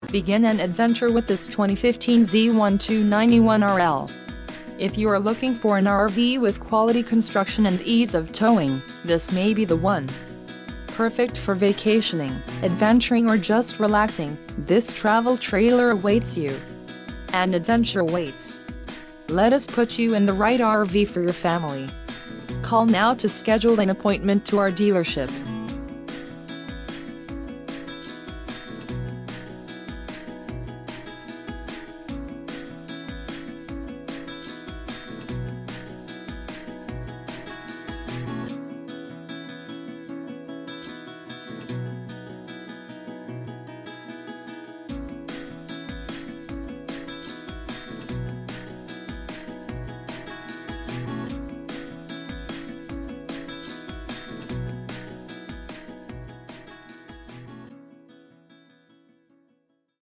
Begin an adventure with this 2015 Z-1 291RL. If you are looking for an RV with quality construction and ease of towing, this may be the one. Perfect for vacationing, adventuring or just relaxing, this travel trailer awaits you. An adventure waits. Let us put you in the right RV for your family. Call now to schedule an appointment to our dealership.